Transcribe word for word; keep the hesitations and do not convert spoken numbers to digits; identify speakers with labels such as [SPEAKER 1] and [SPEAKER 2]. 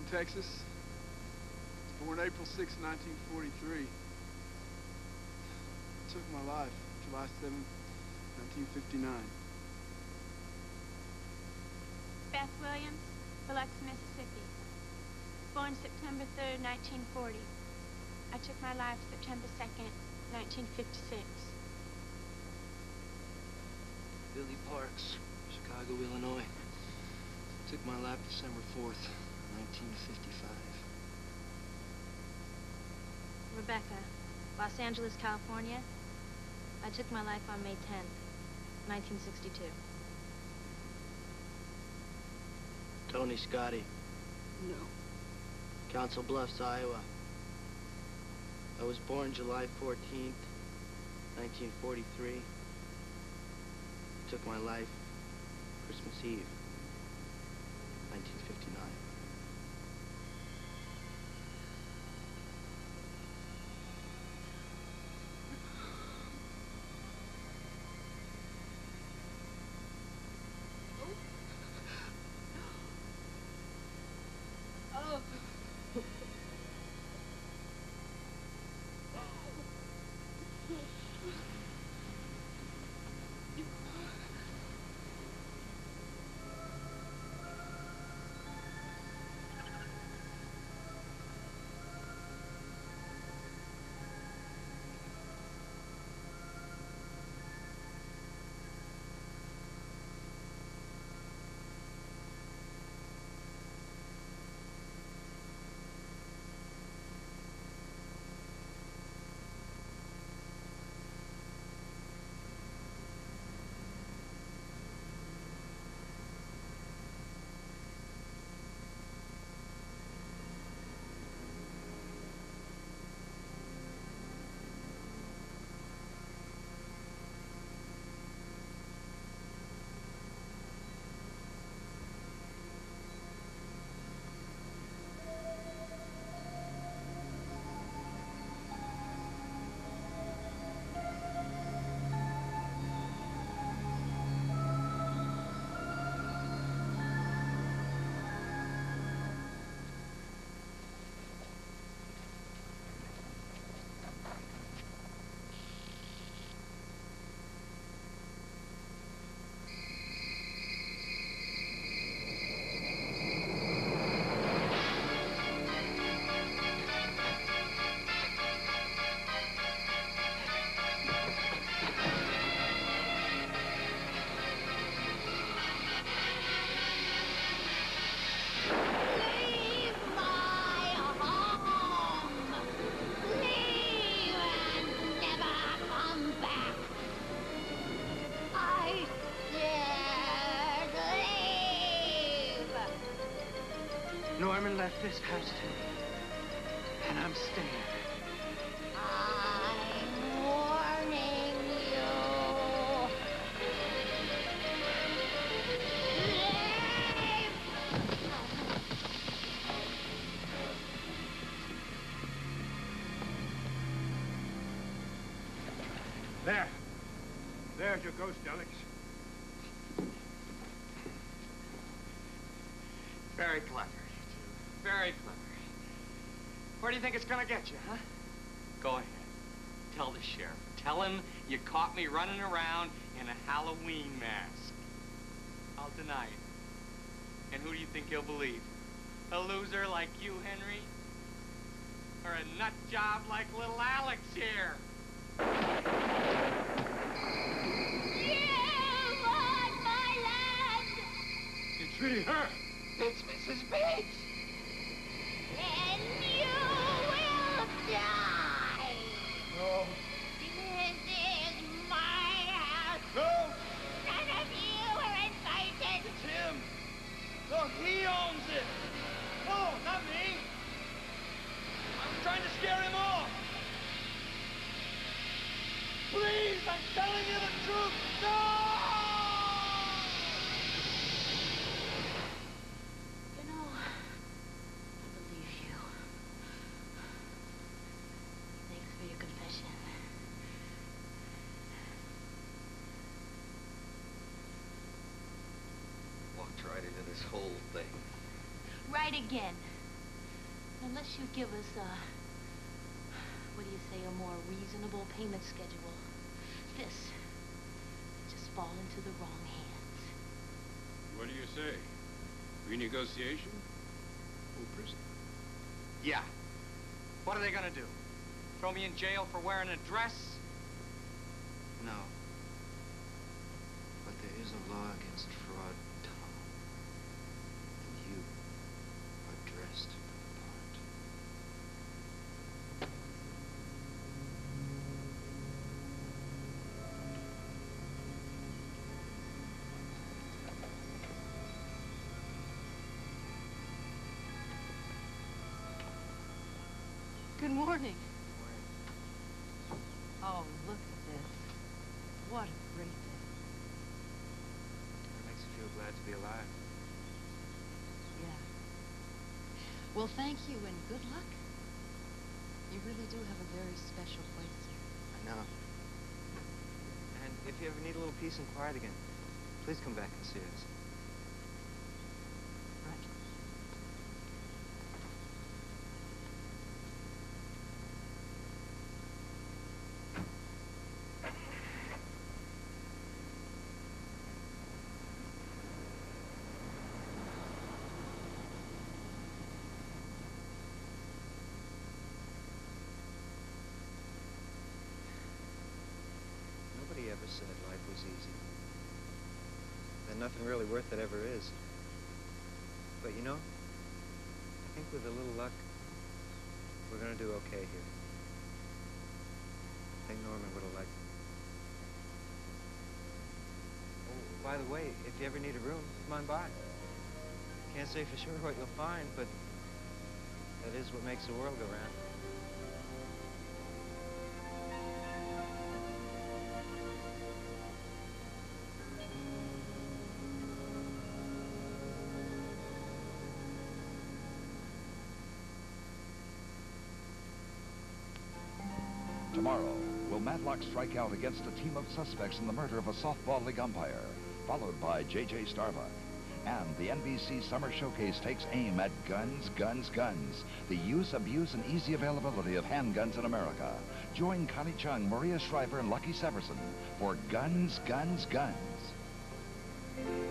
[SPEAKER 1] Texas. Born April sixth, nineteen forty-three. Took my life July seventh, nineteen fifty-nine.
[SPEAKER 2] Beth Williams, Biloxi, Mississippi. Born September third, nineteen forty. I took my life September second, nineteen fifty-six.
[SPEAKER 3] Billy Parks, Chicago, Illinois. Took my life December fourth, nineteen fifty-five.
[SPEAKER 4] Rebecca, Los Angeles, California. I took my life on May tenth, nineteen sixty-two.
[SPEAKER 3] Tony Scotti.
[SPEAKER 1] No.
[SPEAKER 3] Council Bluffs, Iowa. I was born July fourteenth, nineteen forty-three. Took my life Christmas Eve, nineteen fifty-nine.
[SPEAKER 5] Norman left this house today, and I'm staying.
[SPEAKER 6] I'm warning you. Leave!
[SPEAKER 5] There. There's your ghost, Alex. Very clever. Very clever. Where do you think it's gonna get you, huh?
[SPEAKER 7] Go ahead. Tell the sheriff. Tell him you caught me running around in a Halloween mask. I'll deny it. And who do you think he'll believe? A loser like you, Henry? Or a nut job like little Alex here?
[SPEAKER 6] You want my land!
[SPEAKER 5] It's really her.
[SPEAKER 6] It's Missus Bates! Then you will die!
[SPEAKER 5] No.
[SPEAKER 6] This is my house!
[SPEAKER 5] No!
[SPEAKER 6] None of you are invited!
[SPEAKER 5] It's him! Look, he owns it! No, not me! I was trying to scare him off! Please, I'm telling you the truth! No!
[SPEAKER 4] You know, I believe you. Thanks for your confession.
[SPEAKER 3] Walked right into this whole thing.
[SPEAKER 4] Right again.
[SPEAKER 8] Unless you give us a, what do you say, a more reasonable payment schedule, this just fall into the wrong hands.
[SPEAKER 9] What do you say? Renegotiation? Or prison?
[SPEAKER 7] Yeah. What are they gonna do? Throw me in jail for wearing a dress?
[SPEAKER 3] No. But there is a law against fraud, Tom. And you are dressed for the part.
[SPEAKER 10] Good morning. Oh, look at this. What a great day.
[SPEAKER 11] It makes you feel glad to be alive.
[SPEAKER 10] Yeah. Well, thank you and good luck. You really do have a very special place here.
[SPEAKER 3] I know.
[SPEAKER 11] And if you ever need a little peace and quiet again, please come back and see us.
[SPEAKER 10] Right.
[SPEAKER 11] Nobody ever said life was easy. And nothing really worth it ever is. But you know, I think with a little luck, we're gonna do okay here. I think Norman would have liked it. Oh, by the way, if you ever need a room, come on by. Can't say for sure what you'll find, but that is what makes the world go round.
[SPEAKER 12] Tomorrow, will Matlock strike out against a team of suspects in the murder of a softball league umpire, followed by J J Starbuck? And the N B C Summer Showcase takes aim at guns, guns, guns, the use, abuse, and easy availability of handguns in America. Join Connie Chung, Maria Shriver, and Lucky Severson for Guns, Guns, Guns.